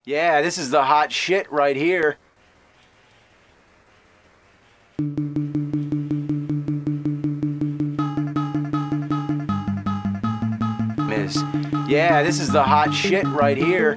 Yeah, this is the hot shit right here. Miss. Yeah, this is the hot shit right here.